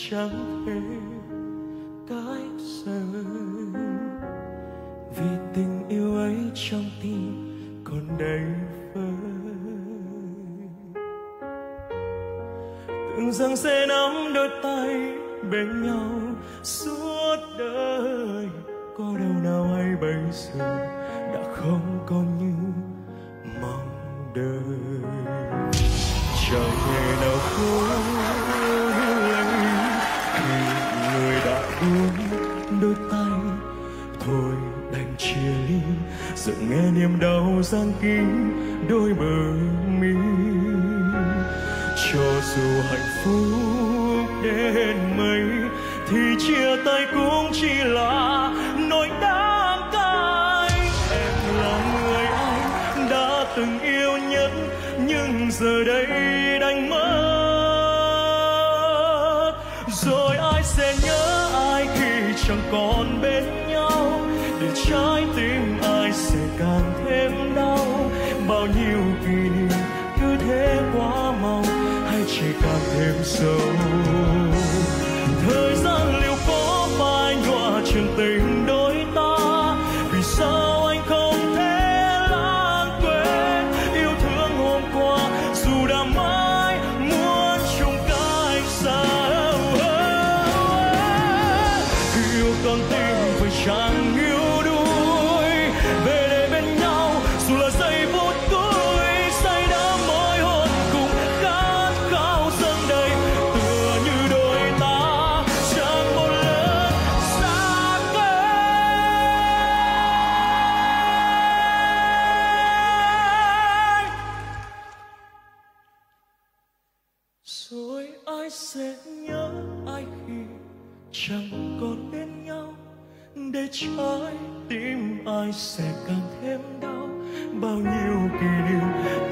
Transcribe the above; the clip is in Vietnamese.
chẳng thể cách rời, vì tình yêu ấy trong tim còn đầy vơi. Tưởng rằng sẽ nắm đôi tay bên nhau suốt đời, có đâu nào hay bây giờ đã không còn như mong đợi. Chẳng thể nào cố lấy khi người đã buông đôi tay, thôi đành chia ly, giờ nghe niềm đau giăng kín đôi bờ mi. Cho dù hạnh phúc đến mấy thì chia tay cũng chỉ là nỗi đắng cay. Em là người anh đã từng yêu nhất, nhưng giờ đây đành mất. Rồi ai sẽ nhớ ai khi chẳng còn bên nhau, để trái tim ai sẽ càng thêm đau. Bao nhiêu kỷ niệm cứ thế quá mau, hay chỉ càng thêm sâu. Thời gian liệu có phai nhòa chuyện tình đôi ta, vì sao anh không thể lãng quên yêu thương hôm qua, dù đã mãi muốn chung cách xa. Yêu con tim phải chẳng yêu đuối, về đây bên nhau dù là giây phút cuối, say đắm môi hôn cùng khát khao dâng đầy, tựa như đôi ta chẳng một lần xa cách. Rồi ai sẽ nhớ ai khi chẳng còn bên nhau, để trái tim ai sẽ càng thêm đau. Bao nhiêu kỷ niệm